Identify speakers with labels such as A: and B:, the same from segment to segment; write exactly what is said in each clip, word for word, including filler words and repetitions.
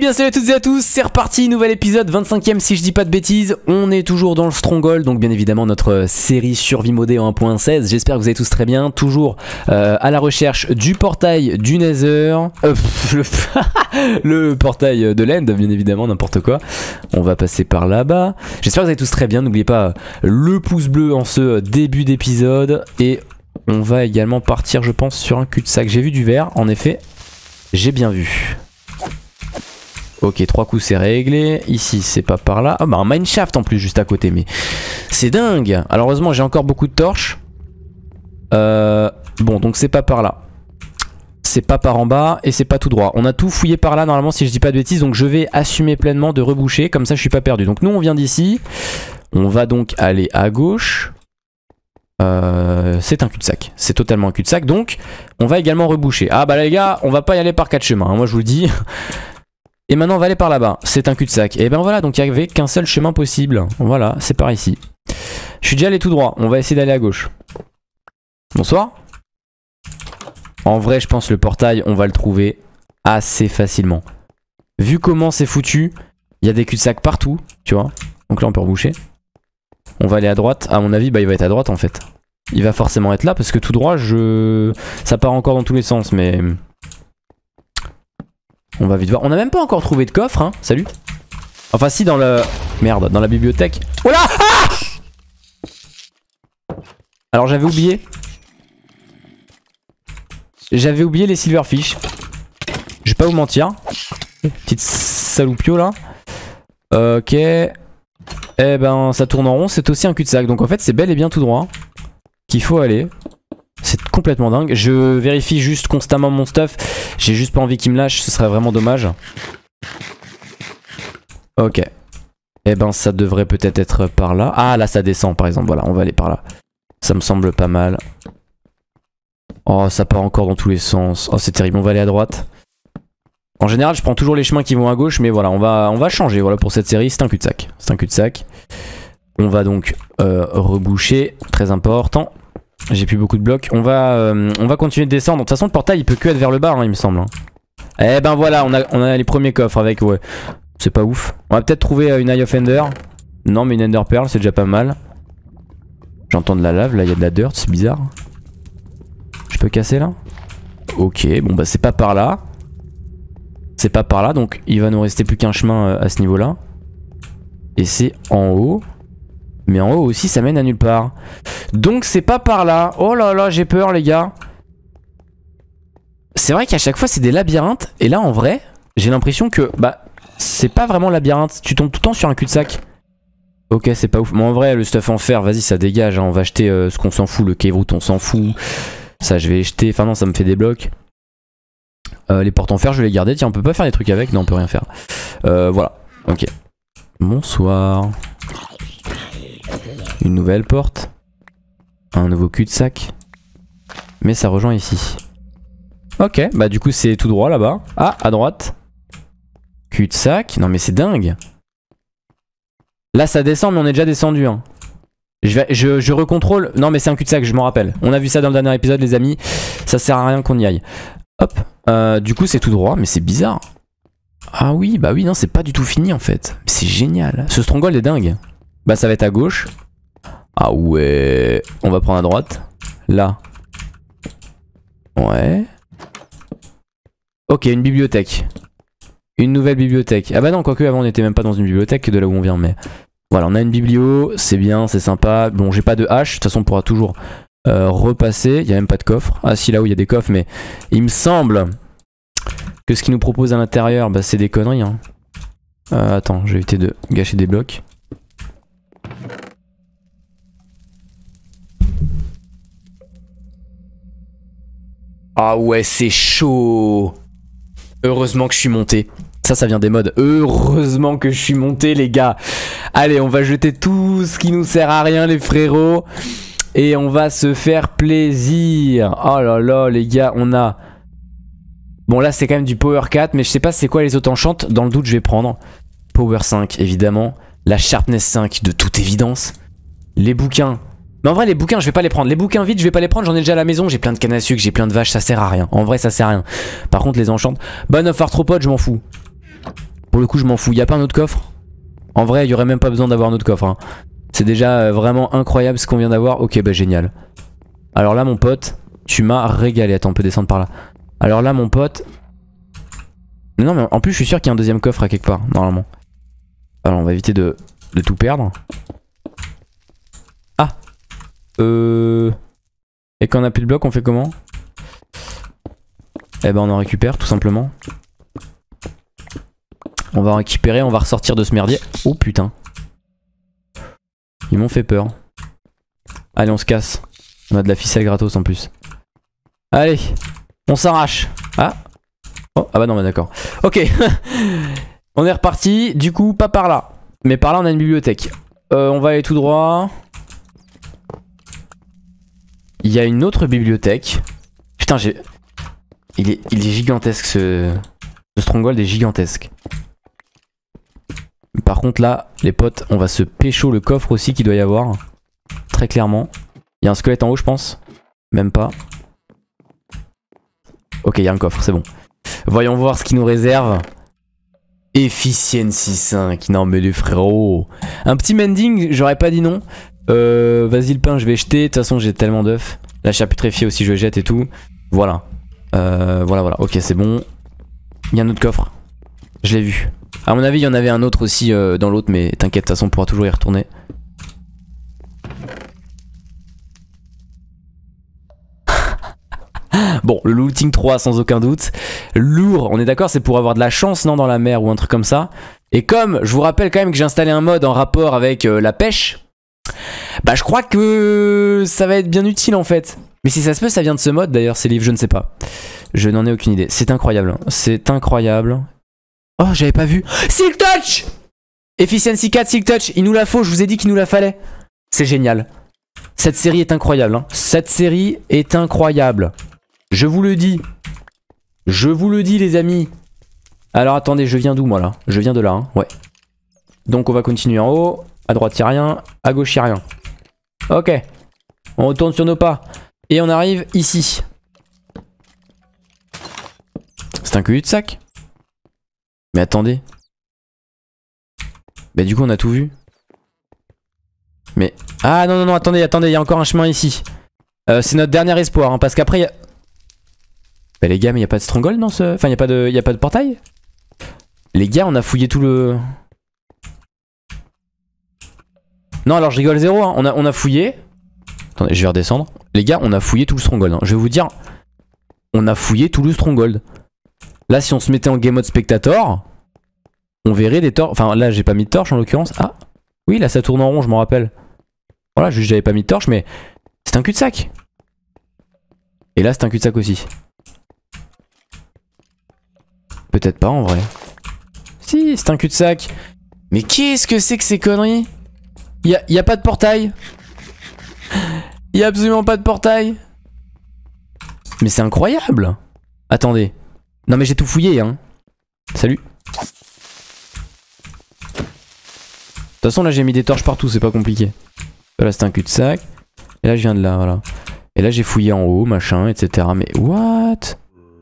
A: bien salut à toutes et à tous, c'est reparti, nouvel épisode, vingt-cinquième si je dis pas de bêtises. On est toujours dans le Stronghold, donc bien évidemment notre série survie modée en un point seize. J'espère que vous allez tous très bien, toujours euh, à la recherche du portail du Nether, euh, le, le portail de l'End, bien évidemment, n'importe quoi. On va passer par là-bas. J'espère que vous allez tous très bien, n'oubliez pas le pouce bleu en ce début d'épisode. Et on va également partir, je pense, sur un cul-de-sac. J'ai vu du vert, en effet, j'ai bien vu. Ok, trois coups c'est réglé. Ici c'est pas par là. Ah bah un mineshaft en plus juste à côté, mais c'est dingue. Alors heureusement j'ai encore beaucoup de torches. Euh, bon donc c'est pas par là. C'est pas par en bas et c'est pas tout droit. On a tout fouillé par là normalement si je dis pas de bêtises. Donc je vais assumer pleinement de reboucher. Comme ça je suis pas perdu. Donc nous on vient d'ici. On va donc aller à gauche. Euh, c'est un cul-de-sac. C'est totalement un cul-de-sac. Donc on va également reboucher. Ah bah les gars on va pas y aller par quatre chemins hein, moi je vous le dis. Et maintenant on va aller par là-bas, c'est un cul-de-sac. Et ben voilà, donc il n'y avait qu'un seul chemin possible. Voilà, c'est par ici. Je suis déjà allé tout droit, on va essayer d'aller à gauche. Bonsoir. En vrai je pense le portail, on va le trouver assez facilement. Vu comment c'est foutu, il y a des cul-de-sac partout, tu vois. Donc là on peut reboucher. On va aller à droite, à mon avis bah il va être à droite en fait. Il va forcément être là parce que tout droit je... ça part encore dans tous les sens mais... On va vite voir. On n'a même pas encore trouvé de coffre, hein. Salut. Enfin, si, dans le... Merde, dans la bibliothèque. Oh là ah Alors, j'avais oublié. J'avais oublié les silverfish. Je vais pas vous mentir. Petite saloupio, là. Ok. Eh ben, ça tourne en rond. C'est aussi un cul-de-sac. Donc, en fait, c'est bel et bien tout droit qu'il faut aller. C'est complètement dingue. Je vérifie juste constamment mon stuff. J'ai juste pas envie qu'il me lâche. Ce serait vraiment dommage. Ok. Eh ben ça devrait peut-être être par là. Ah là ça descend par exemple. Voilà on va aller par là. Ça me semble pas mal. Oh ça part encore dans tous les sens. Oh c'est terrible. On va aller à droite. En général je prends toujours les chemins qui vont à gauche. Mais voilà on va, on va changer. Voilà pour cette série. C'est un cul-de-sac. C'est un cul-de-sac. On va donc euh, reboucher. Très important. J'ai plus beaucoup de blocs. On va, euh, on va continuer de descendre. De toute façon, le portail il peut que être vers le bas, hein, il me semble. Hein. Eh ben voilà, on a, on a les premiers coffres avec. Ouais, c'est pas ouf. On va peut-être trouver une Eye of Ender. Non, mais une Ender Pearl, c'est déjà pas mal. J'entends de la lave. Là, il y a de la dirt, c'est bizarre. Je peux casser là? Ok, bon bah c'est pas par là. C'est pas par là, donc il va nous rester plus qu'un chemin euh, à ce niveau-là. Et c'est en haut. Mais en haut aussi ça mène à nulle part. Donc c'est pas par là. Oh là là j'ai peur les gars. C'est vrai qu'à chaque fois c'est des labyrinthes. Et là en vrai j'ai l'impression que bah c'est pas vraiment labyrinthe. Tu tombes tout le temps sur un cul-de-sac. Ok c'est pas ouf. Mais en vrai le stuff en fer vas-y ça dégage hein. On va acheter euh, ce qu'on s'en fout. Le cave root on s'en fout. Ça je vais jeter. Enfin non ça me fait des blocs. euh, Les portes en fer je vais les garder. Tiens on peut pas faire des trucs avec. Non on peut rien faire. euh, Voilà ok. Bonsoir. Une nouvelle porte. Un nouveau cul-de-sac. Mais ça rejoint ici. Ok, bah du coup c'est tout droit là-bas. Ah, à droite. Cul-de-sac. Non mais c'est dingue. Là ça descend mais on est déjà descendu hein. Je, vais, je, je recontrôle. Non mais c'est un cul-de-sac, je m'en rappelle. On a vu ça dans le dernier épisode les amis. Ça sert à rien qu'on y aille. Hop. Euh, du coup c'est tout droit mais c'est bizarre. Ah oui, bah oui non c'est pas du tout fini en fait. C'est génial. Ce stronghold est dingue. Bah ça va être à gauche. Ah ouais. On va prendre à droite. Là. Ouais. Ok, une bibliothèque. Une nouvelle bibliothèque. Ah bah non, quoique avant on n'était même pas dans une bibliothèque de là où on vient. Mais voilà, on a une biblio. C'est bien, c'est sympa. Bon, j'ai pas de hache. De toute façon, on pourra toujours euh, repasser. Il n'y a même pas de coffre. Ah si, là où il y a des coffres. Mais il me semble que ce qu'ils nous proposent à l'intérieur, bah, c'est des conneries. Hein. Euh, attends, je vais éviter de gâcher des blocs. Ah ouais c'est chaud. Heureusement que je suis monté. Ça ça vient des mods. Heureusement que je suis monté les gars. Allez on va jeter tout ce qui nous sert à rien les frérots. Et on va se faire plaisir. Oh là là les gars on a... Bon là c'est quand même du power quatre. Mais je sais pas c'est quoi les autres enchantes. Dans le doute je vais prendre power cinq évidemment. La sharpness cinq de toute évidence. Les bouquins. Mais en vrai les bouquins je vais pas les prendre. Les bouquins vides je vais pas les prendre, j'en ai déjà à la maison. J'ai plein de cannes à sucre, j'ai plein de vaches, ça sert à rien. En vrai ça sert à rien. Par contre les enchantes. Ban of arthropode je m'en fous. Pour le coup, je m'en fous. Y a pas un autre coffre? En vrai, il y aurait même pas besoin d'avoir un autre coffre. Hein. C'est déjà euh, vraiment incroyable ce qu'on vient d'avoir. Ok, bah génial. Alors là, mon pote, tu m'as régalé. Attends, on peut descendre par là. Alors là, mon pote... Non, mais en plus, je suis sûr qu'il y a un deuxième coffre à quelque part, normalement. Alors, on va éviter de, de tout perdre. Ah Euh... Et quand on a plus de blocs, on fait comment? Eh ben, on en récupère, tout simplement. On va en récupérer, on va ressortir de ce merdier. Oh putain. Ils m'ont fait peur. Allez, on se casse. On a de la ficelle gratos en plus. Allez, on s'arrache. Ah. Oh, ah bah non, bah d'accord. Ok. On est reparti. Du coup, pas par là. Mais par là, on a une bibliothèque. Euh, on va aller tout droit. Il y a une autre bibliothèque. Putain, j'ai... Il est, il est gigantesque ce... Ce stronghold est gigantesque. Par contre là, les potes, on va se pécho le coffre aussi qu'il doit y avoir. Très clairement. Il y a un squelette en haut, je pense. Même pas. Ok, il y a un coffre, c'est bon. Voyons voir ce qu'il nous réserve. Efficiency cinq. Non mais les frérots. Un petit mending, j'aurais pas dit non. Euh, Vas-y le pain, je vais jeter. De toute façon, j'ai tellement d'œufs. La chair putréfiée aussi, je jette et tout. Voilà. Euh, voilà, voilà. Ok, c'est bon. Il y a un autre coffre. Je l'ai vu. À mon avis, il y en avait un autre aussi euh, dans l'autre, mais t'inquiète, de toute façon, on pourra toujours y retourner. Bon, le looting trois sans aucun doute. Lourd, on est d'accord, c'est pour avoir de la chance, non, dans la mer ou un truc comme ça. Et comme, je vous rappelle quand même que j'ai installé un mode en rapport avec euh, la pêche, bah je crois que ça va être bien utile en fait. Mais si ça se peut, ça vient de ce mode d'ailleurs, ces livres, je ne sais pas. Je n'en ai aucune idée. C'est incroyable, c'est incroyable. Oh, j'avais pas vu. Silk Touch! Efficiency quatre, Silk Touch, il nous la faut, je vous ai dit qu'il nous la fallait. C'est génial. Cette série est incroyable. Hein. Cette série est incroyable. Je vous le dis. Je vous le dis, les amis. Alors attendez, je viens d'où moi là? Je viens de là, hein. Ouais. Donc on va continuer en haut. À droite, il n'y a rien. À gauche, il n'y a rien. Ok. On retourne sur nos pas. Et on arrive ici. C'est un cul-de-sac. Mais attendez. Bah du coup on a tout vu. Mais... Ah non non non attendez, attendez, il y a encore un chemin ici. Euh, c'est notre dernier espoir hein, parce qu'après il y a... Bah les gars mais il n'y a pas de stronghold dans ce... Enfin il n'y a pas de... Il y a pas de portail. Les gars on a fouillé tout le... Non alors je rigole zéro hein. on, a, on a fouillé. Attendez je vais redescendre. Les gars on a fouillé tout le stronghold hein. Je vais vous dire. On a fouillé tout le stronghold. Là si on se mettait en game mode spectator, on verrait des torches. Enfin là j'ai pas mis de torche en l'occurrence. Ah oui là ça tourne en rond je m'en rappelle. Voilà juste j'avais pas mis de torche mais c'est un cul-de-sac. Et là c'est un cul-de-sac aussi. Peut-être pas en vrai. Si c'est un cul-de-sac. Mais qu'est-ce que c'est que ces conneries? Y'a y a pas de portail. Y'a absolument pas de portail. Mais c'est incroyable. Attendez. Non mais j'ai tout fouillé hein. Salut. De toute façon là j'ai mis des torches partout, c'est pas compliqué. Là c'est un cul-de-sac. Et là je viens de là, voilà. Et là j'ai fouillé en haut, machin, et cetera. Mais what?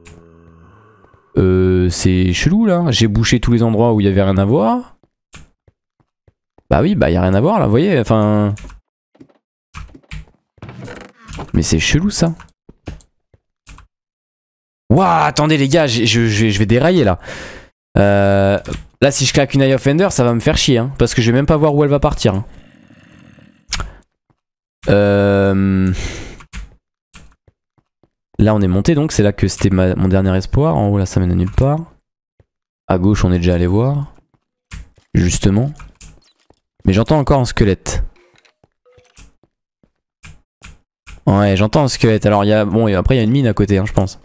A: Euh c'est chelou là. J'ai bouché tous les endroits où il y avait rien à voir. Bah oui, bah y a rien à voir là, vous voyez, enfin... Mais c'est chelou ça. Ouah, attendez les gars, je, je, je vais dérailler là. Euh, là si je claque une Eye of Ender, ça va me faire chier. Hein, parce que je vais même pas voir où elle va partir. Hein. Euh... Là on est monté donc, c'est là que c'était mon dernier espoir. En haut là ça mène à nulle part. À gauche on est déjà allé voir. Justement. Mais j'entends encore un squelette. Ouais j'entends un squelette. Alors il y a... Bon et après il y a une mine à côté hein, je pense.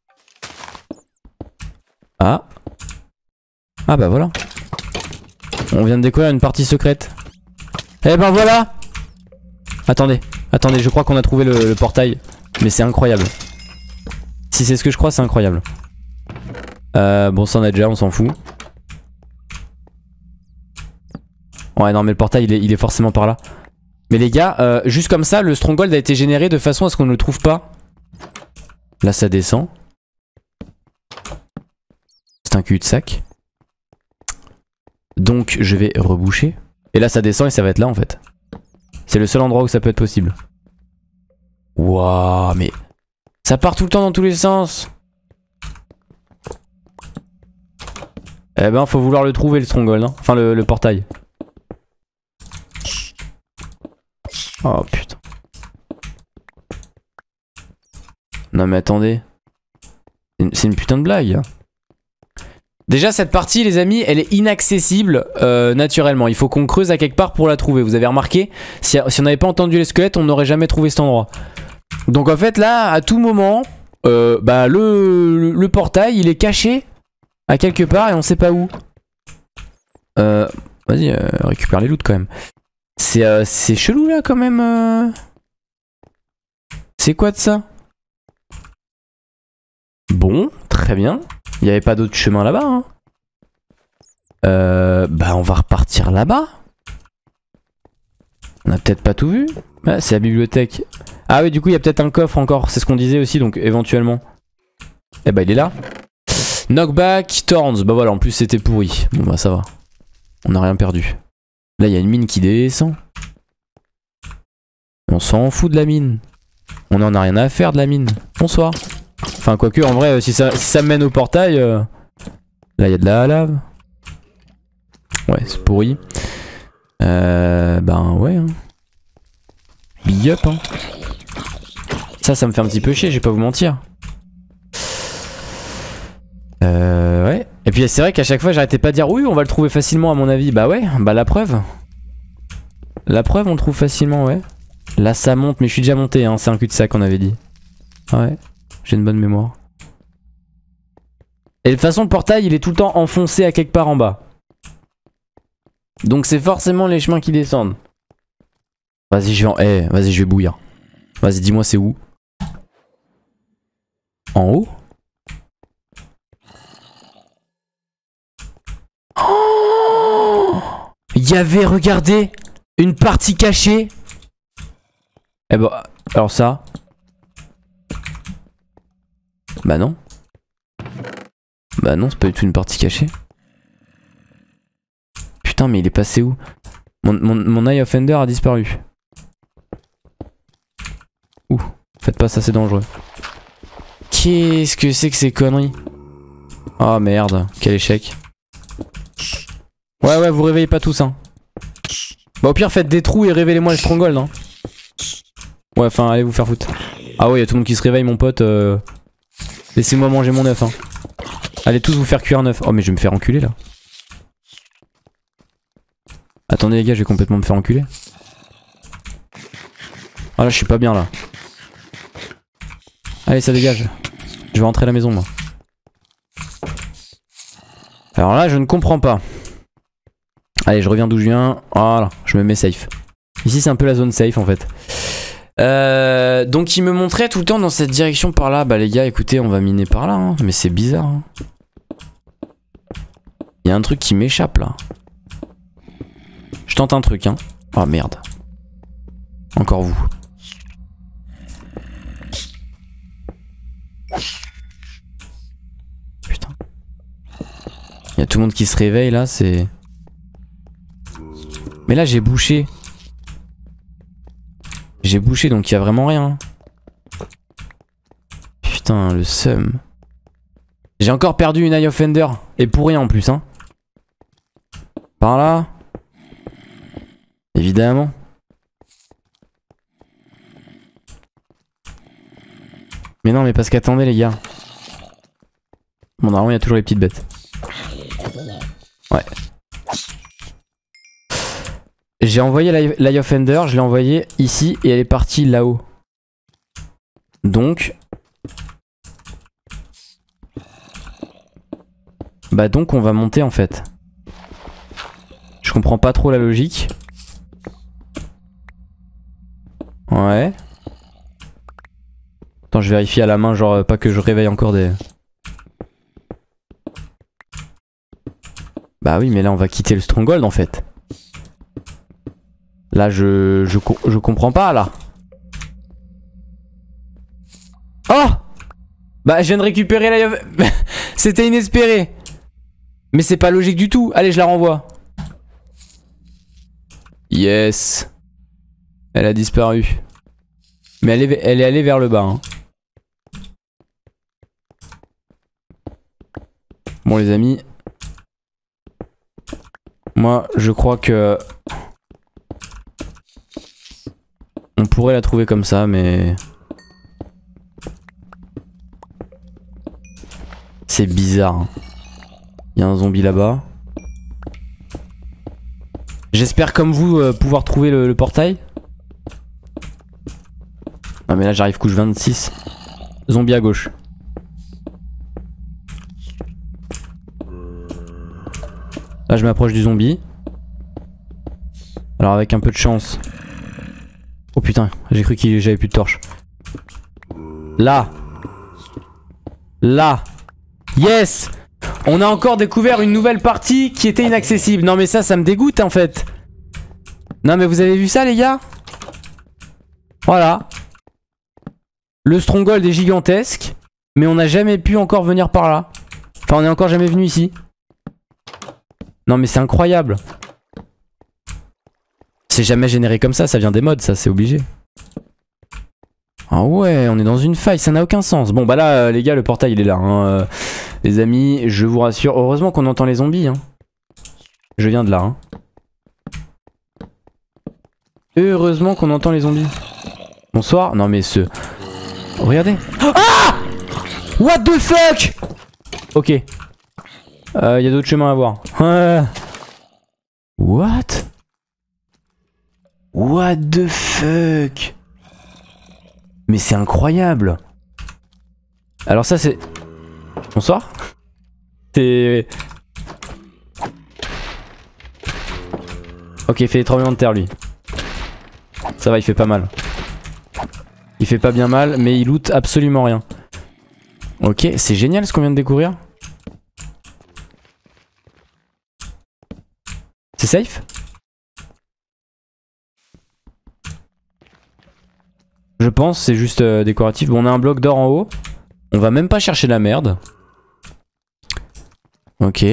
A: Ah. Ah bah voilà. On vient de découvrir une partie secrète. Eh ben voilà. Attendez, attendez, je crois qu'on a trouvé le, le portail. Mais c'est incroyable. Si c'est ce que je crois, c'est incroyable. Euh, bon ça on a déjà, on s'en fout. Ouais non mais le portail il est, il est forcément par là. Mais les gars, euh, juste comme ça, le stronghold a été généré de façon à ce qu'on ne le trouve pas. Là ça descend. C'est un cul-de-sac. Donc je vais reboucher. Et là ça descend et ça va être là en fait. C'est le seul endroit où ça peut être possible. Wouah, mais ça part tout le temps dans tous les sens. Eh ben faut vouloir le trouver le stronghold, hein. Enfin le, le portail. Oh putain. Non mais attendez. C'est une putain de blague. Hein. Déjà cette partie les amis elle est inaccessible euh, naturellement. Il faut qu'on creuse à quelque part pour la trouver. Vous avez remarqué, si, si on n'avait pas entendu les squelettes on n'aurait jamais trouvé cet endroit. Donc en fait là à tout moment euh, bah, le, le, le portail il est caché à quelque part et on sait pas où. Euh, Vas-y euh, récupère les loots quand même. C'est euh, c'est chelou là quand même. Euh... C'est quoi de ça? Bon, très bien. Il n'y avait pas d'autre chemin là-bas. Hein. Euh, bah on va repartir là-bas. On a peut-être pas tout vu. Ah, c'est la bibliothèque. Ah oui, du coup il y a peut-être un coffre encore. C'est ce qu'on disait aussi, donc éventuellement. Eh bah il est là. Knockback, Thorns. Bah voilà, en plus c'était pourri. Bon bah ça va. On n'a rien perdu. Là il y a une mine qui descend. On s'en fout de la mine. On en a rien à faire de la mine. Bonsoir. Enfin quoique en vrai si ça, si ça me mène au portail euh, là il y a de la lave. Ouais c'est pourri. Euh, ben ouais hein. Big up hein. Ça ça me fait un petit peu chier, je vais pas vous mentir. Euh ouais. Et puis c'est vrai qu'à chaque fois j'arrêtais pas de dire oui on va le trouver facilement à mon avis. Bah ouais, bah la preuve. La preuve on le trouve facilement ouais. Là ça monte mais je suis déjà monté hein, c'est un cul-de-sac on avait dit. Ouais. J'ai une bonne mémoire. Et de toute façon le portail il est tout le temps enfoncé à quelque part en bas. Donc c'est forcément les chemins qui descendent. Vas-y je vais en... Eh, vas-y je vais bouillir. Vas-y dis-moi c'est où? En haut? Oh, il y avait, regardez, une partie cachée. Eh ben, alors ça... Bah non. Bah non, c'est pas du tout une partie cachée. Putain, mais il est passé où? Mon, mon, mon Eye of Ender a disparu. Ouh, faites pas ça, c'est dangereux. Qu'est-ce que c'est que ces conneries? Oh merde, quel échec. Ouais, ouais, vous réveillez pas tous, hein. Bah au pire, faites des trous et révélez-moi le stronghold, hein. Ouais, enfin, allez vous faire foutre. Ah ouais, y'a tout le monde qui se réveille, mon pote. Euh... Laissez-moi manger mon œuf hein. Allez tous vous faire cuire un œuf. Oh mais je vais me faire enculer là. Attendez les gars je vais complètement me faire enculer. Ah là je suis pas bien là. Allez ça dégage. Je vais rentrer à la maison moi. Alors là je ne comprends pas. Allez je reviens d'où je viens. Voilà je me mets safe. Ici c'est un peu la zone safe en fait. Euh, donc il me montrait tout le temps dans cette direction par là. Bah les gars écoutez on va miner par là hein. Mais c'est bizarre hein. Il y a un truc qui m'échappe là. Je tente un truc hein. Oh merde. Encore vous. Putain. Il y a tout le monde qui se réveille là c'est... Mais là j'ai bouché. J'ai bouché donc il y a vraiment rien. Putain le seum. J'ai encore perdu une Eye of Ender. Et pour rien en plus hein. Par là. Évidemment. Mais non mais parce qu'attendez les gars. Bon normalement il y a toujours les petites bêtes. Ouais. J'ai envoyé l'Eye of Ender, je l'ai envoyé ici et elle est partie là-haut. Donc... Bah donc on va monter en fait. Je comprends pas trop la logique. Ouais. Attends je vérifie à la main genre pas que je réveille encore des... Bah oui mais là on va quitter le stronghold en fait. Là je, je, je comprends pas là. Oh bah je viens de récupérer la... C'était inespéré. Mais c'est pas logique du tout. Allez je la renvoie. Yes. Elle a disparu. Mais elle est, elle est allée vers le bas. Hein. Bon les amis. Moi je crois que... On pourrait la trouver comme ça mais... C'est bizarre. Hein. Il y a un zombie là-bas. J'espère comme vous euh, pouvoir trouver le, le portail. Non mais là j'arrive couche vingt-six. Zombie à gauche. Là je m'approche du zombie. Alors avec un peu de chance. Oh putain, j'ai cru que j'avais plus de torche. Là. Là. Yes. On a encore découvert une nouvelle partie qui était inaccessible. Non mais ça, ça me dégoûte en fait. Non mais vous avez vu ça les gars? Voilà. Le stronghold est gigantesque. Mais on n'a jamais pu encore venir par là. Enfin on n'est encore jamais venu ici. Non mais c'est incroyable. C'est jamais généré comme ça, ça vient des mods ça, c'est obligé. Ah ouais, on est dans une faille, ça n'a aucun sens. Bon bah là euh, les gars, le portail il est là hein. euh, Les amis, je vous rassure, heureusement qu'on entend les zombies hein. Je viens de là hein. Heureusement qu'on entend les zombies. Bonsoir. Non mais ce... Regardez. Ah! What the fuck? Ok. Il euh, y a d'autres chemins à voir. What? What the fuck? Mais c'est incroyable. Alors ça c'est... Bonsoir. C'est... Ok, il fait des tremblements de terre lui. Ça va, il fait pas mal. Il fait pas bien mal, mais il loot absolument rien. Ok, c'est génial ce qu'on vient de découvrir. C'est safe? Je pense, c'est juste euh, décoratif. Bon, on a un bloc d'or en haut. On va même pas chercher la merde. Ok.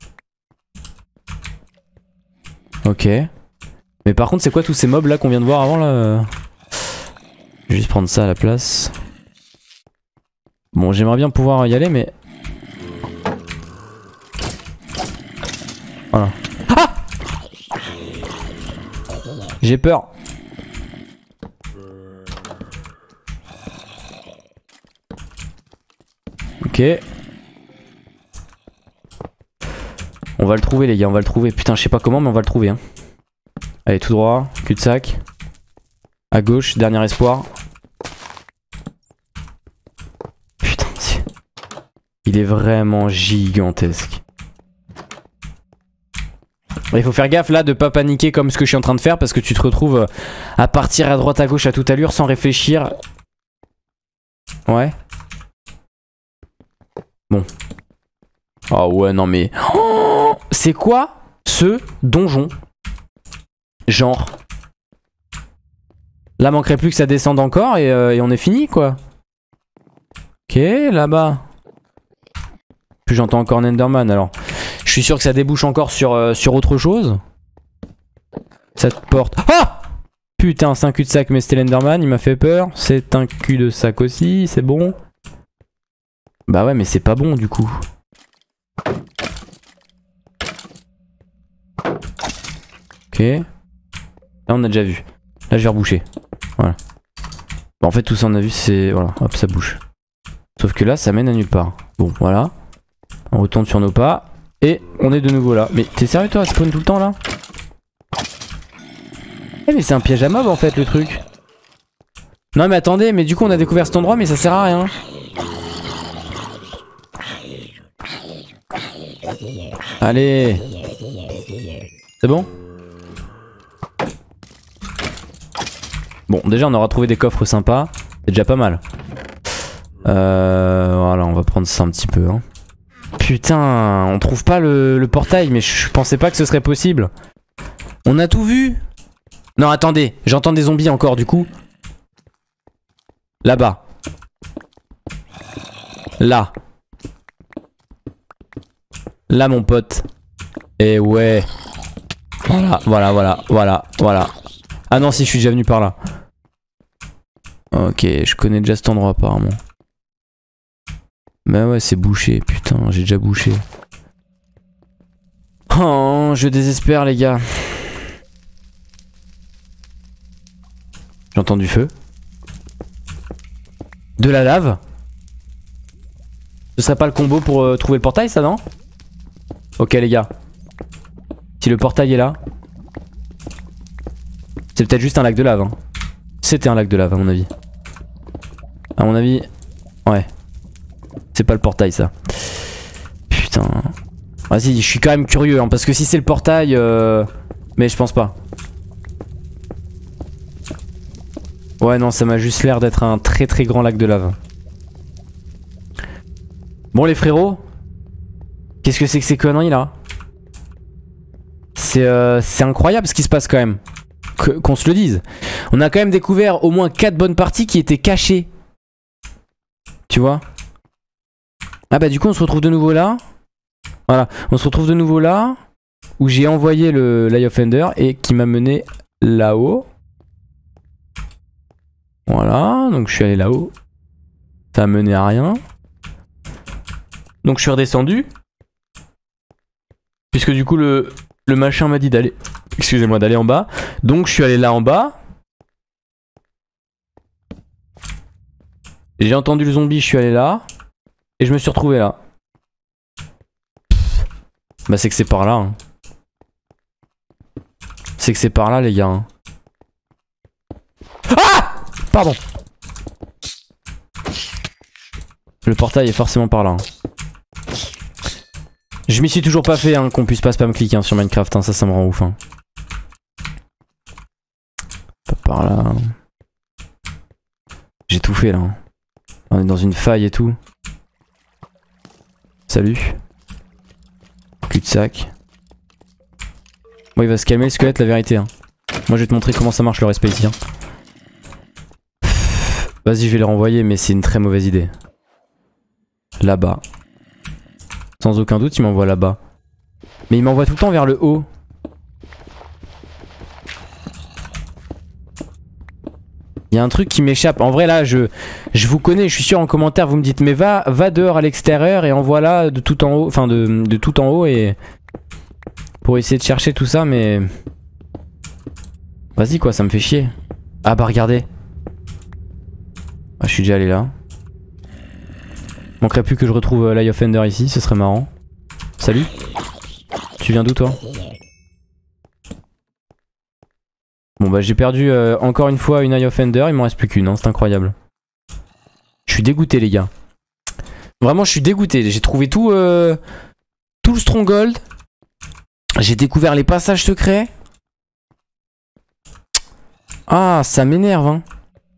A: Ok. Mais par contre, c'est quoi tous ces mobs là qu'on vient de voir avant là? Je vais juste prendre ça à la place. Bon, j'aimerais bien pouvoir y aller, mais... Voilà. Ah! J'ai peur. Ok. On va le trouver les gars, on va le trouver. Putain, je sais pas comment, mais on va le trouver. Hein. Allez, tout droit, cul-de-sac. À gauche, dernier espoir. Putain, c'est... Il est vraiment gigantesque. Il faut faire gaffe là de pas paniquer comme ce que je suis en train de faire parce que tu te retrouves à partir à droite à gauche à toute allure sans réfléchir. Ouais. Bon. Oh ouais non mais... Oh, c'est quoi ce donjon? Genre. Là manquerait plus que ça descende encore et, euh, et on est fini quoi. Ok là-bas. Puis j'entends encore un Enderman alors. Je suis sûr que ça débouche encore sur, euh, sur autre chose. Cette porte. Ah! Putain c'est un cul de sac mais c'était l'Enderman, il m'a fait peur. C'est un cul de sac aussi, c'est bon. Bah ouais mais c'est pas bon du coup. Ok. Là on a déjà vu. Là je vais reboucher. Voilà. Bon, en fait tout ça on a vu c'est... Voilà, hop ça bouge. Sauf que là ça mène à nulle part. Bon voilà. On retourne sur nos pas. Et on est de nouveau là. Mais t'es sérieux toi, spawn tout le temps là? Eh mais c'est un piège à mob en fait le truc. Non mais attendez, mais du coup on a découvert cet endroit mais ça sert à rien. Allez. C'est bon? Bon déjà on aura trouvé des coffres sympas. C'est déjà pas mal. Euh, voilà on va prendre ça un petit peu hein. Putain, on trouve pas le, le portail, mais je pensais pas que ce serait possible. On a tout vu? Non, attendez, j'entends des zombies encore du coup. Là-bas. Là. Là, mon pote. Et ouais. Voilà, voilà, voilà, voilà, voilà. Ah non, si, je suis déjà venu par là. Ok, je connais déjà cet endroit apparemment. Bah ouais, c'est bouché, putain, j'ai déjà bouché. Oh, je désespère les gars. J'entends du feu. De la lave. Ce serait pas le combo pour euh, trouver le portail ça, non? Ok les gars. Si le portail est là, c'est peut-être juste un lac de lave hein. C'était un lac de lave à mon avis. À mon avis, ouais. C'est pas le portail ça. Putain. Vas-y, je suis quand même curieux hein, parce que si c'est le portail euh... mais je pense pas. Ouais non, ça m'a juste l'air d'être un très très grand lac de lave. Bon les frérots, qu'est-ce que c'est que ces conneries là? C'est euh, c'est incroyable ce qui se passe quand même. Qu'on se le dise. On a quand même découvert au moins quatre bonnes parties qui étaient cachées. Tu vois? Ah bah du coup on se retrouve de nouveau là. Voilà, on se retrouve de nouveau là. Où j'ai envoyé le l'Eye of Ender et qui m'a mené là-haut. Voilà, donc je suis allé là-haut. Ça a mené à rien. Donc je suis redescendu. Puisque du coup le, le machin m'a dit d'aller... Excusez-moi, d'aller en bas. Donc je suis allé là en bas. J'ai entendu le zombie, je suis allé là. Et je me suis retrouvé là. Bah c'est que c'est par là. Hein. C'est que c'est par là les gars. Hein. Ah! Pardon. Le portail est forcément par là. Hein. Je m'y suis toujours pas fait hein, qu'on puisse pas spam cliquer hein, sur Minecraft. Hein. Ça, ça me rend ouf. Hein. Pas par là. Hein. J'ai tout fait là. Hein. On est dans une faille et tout. Salut. Cul de sac. Bon, il va se calmer le squelette, la vérité. Hein. Moi, je vais te montrer comment ça marche le respect ici. Hein. Vas-y, je vais les renvoyer, mais c'est une très mauvaise idée. Là-bas. Sans aucun doute, il m'envoie là-bas. Mais il m'envoie tout le temps vers le haut. Il y a un truc qui m'échappe. En vrai, là, je, je vous connais. Je suis sûr en commentaire, vous me dites, mais va, va dehors à l'extérieur et envoie là de tout en haut. Enfin, de, de tout en haut et... Pour essayer de chercher tout ça, mais... Vas-y, quoi, ça me fait chier. Ah bah, regardez. Ah, je suis déjà allé là. Manquerait plus que je retrouve euh, l'Eye of Ender ici, ce serait marrant. Salut. Tu viens d'où toi? Bon bah j'ai perdu euh, encore une fois une Eye of Ender, il m'en reste plus qu'une, hein, c'est incroyable. Je suis dégoûté les gars. Vraiment je suis dégoûté, j'ai trouvé tout, euh, tout le Stronghold. J'ai découvert les passages secrets. Ah ça m'énerve hein.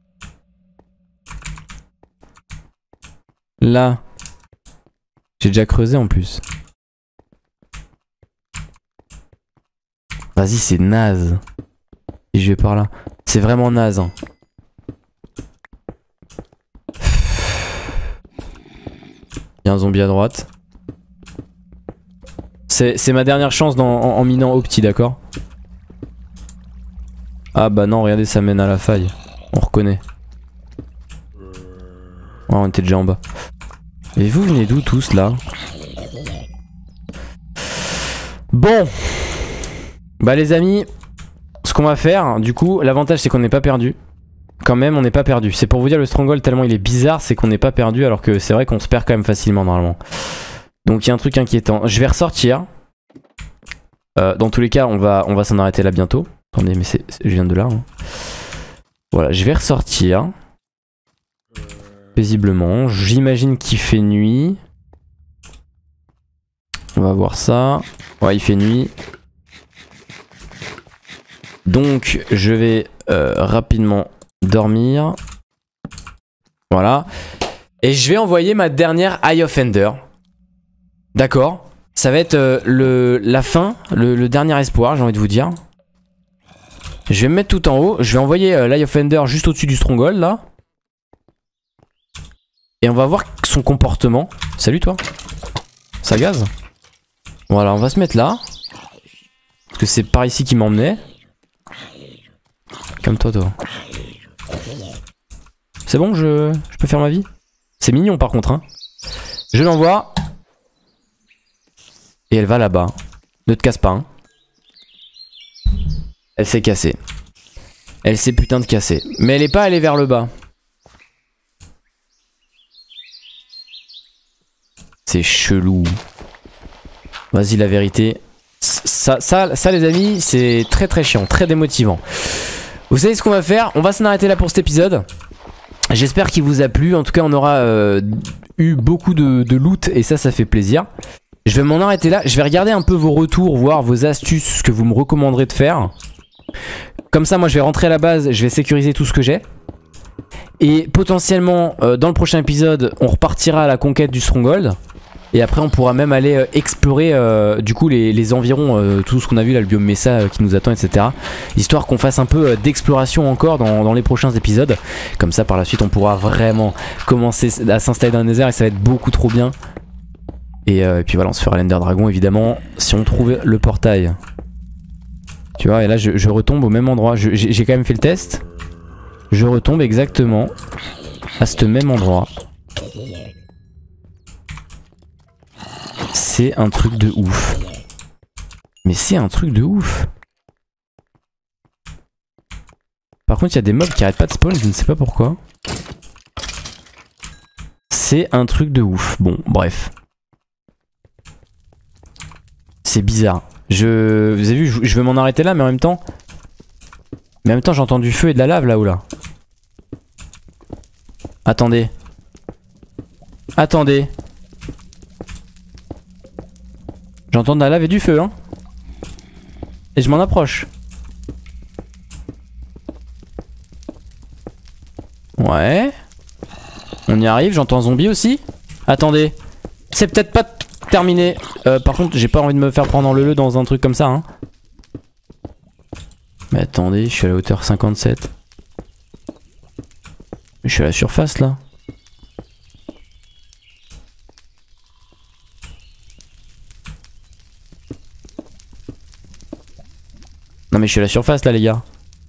A: Là, j'ai déjà creusé en plus. Vas-y, c'est naze. Si je vais par là. C'est vraiment naze. Hein. Il y a un zombie à droite. C'est ma dernière chance dans, en, en minant au petit, d'accord? Ah bah non, regardez, ça mène à la faille. On reconnaît. Oh, on était déjà en bas. Et vous venez d'où tous là? Bon. Bah les amis, ce qu'on va faire, du coup, l'avantage c'est qu'on n'est pas perdu. Quand même, on n'est pas perdu. C'est pour vous dire le Stronghold tellement il est bizarre, c'est qu'on n'est pas perdu alors que c'est vrai qu'on se perd quand même facilement normalement. Donc il y a un truc inquiétant. Je vais ressortir. Euh, dans tous les cas, on va, on va s'en arrêter là bientôt. Attendez, mais c'est, je viens de là. Hein. Voilà, je vais ressortir. Paisiblement. J'imagine qu'il fait nuit. On va voir ça. Ouais, il fait nuit. Donc, je vais euh, rapidement dormir. Voilà. Et je vais envoyer ma dernière Eye of Ender. D'accord. Ça va être euh, le, la fin, le, le dernier espoir, j'ai envie de vous dire. Je vais me mettre tout en haut. Je vais envoyer euh, l'Eye of Ender juste au-dessus du Stronghold, là. Et on va voir son comportement. Salut, toi. Ça gaze. Voilà, on va se mettre là. Parce que c'est par ici qu'il m'emmenait. Calme-toi, toi. C'est bon, je... je peux faire ma vie? C'est mignon par contre, hein. Je l'envoie. Et elle va là-bas. Ne te casse pas, hein. Elle s'est cassée. Elle s'est putain de cassée. Mais elle est pas allée vers le bas. C'est chelou. Vas-y, la vérité. Ça, ça, ça les amis, c'est très très chiant, très démotivant. Vous savez ce qu'on va faire? On va s'en arrêter là pour cet épisode. J'espère qu'il vous a plu. En tout cas, on aura euh, eu beaucoup de, de loot et ça, ça fait plaisir. Je vais m'en arrêter là. Je vais regarder un peu vos retours, voir vos astuces, ce que vous me recommanderez de faire. Comme ça, moi, je vais rentrer à la base. Je vais sécuriser tout ce que j'ai. Et potentiellement, euh, dans le prochain épisode, on repartira à la conquête du Stronghold. Et après on pourra même aller euh, explorer euh, du coup les, les environs, euh, tout ce qu'on a vu là, le biome Mesa euh, qui nous attend, et cetera. Histoire qu'on fasse un peu euh, d'exploration encore dans, dans les prochains épisodes. Comme ça par la suite on pourra vraiment commencer à s'installer dans le désert et ça va être beaucoup trop bien. Et, euh, et puis voilà, on se fera l'Ender Dragon évidemment si on trouve le portail. Tu vois, et là je, je retombe au même endroit. J'ai quand même fait le test. Je retombe exactement à ce même endroit. C'est un truc de ouf. Mais c'est un truc de ouf. Par contre, il y a des mobs qui arrêtent pas de spawn, je ne sais pas pourquoi. C'est un truc de ouf. Bon, bref. C'est bizarre. Je... Vous avez vu, je vais m'en arrêter là, mais en même temps... Mais en même temps, j'entends du feu et de la lave là-haut là. Attendez. Attendez. J'entends de la lave et du feu, hein. Et je m'en approche. Ouais. On y arrive, j'entends zombie aussi. Attendez. C'est peut-être pas terminé. Euh, par contre, j'ai pas envie de me faire prendre en leu dans un truc comme ça, hein. Mais attendez, je suis à la hauteur cinquante-sept. Je suis à la surface là. Non mais je suis à la surface là les gars.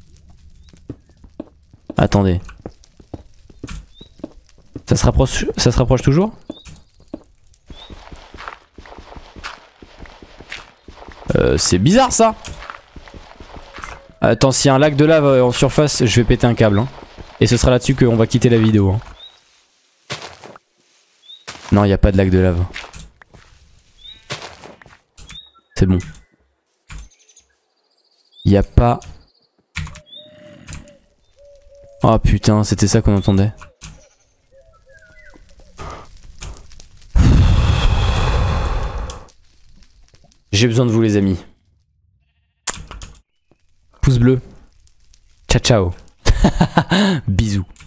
A: Attendez. Ça se rapproche, ça se rapproche toujours? Euh, c'est bizarre ça. Attends, s'il y a un lac de lave en surface, je vais péter un câble, hein. Et ce sera là-dessus qu'on va quitter la vidéo, hein. Non, il n'y a pas de lac de lave. C'est bon. Il n'y a pas... Oh putain, c'était ça qu'on entendait. J'ai besoin de vous les amis. Pouce bleu. Ciao ciao. Bisous.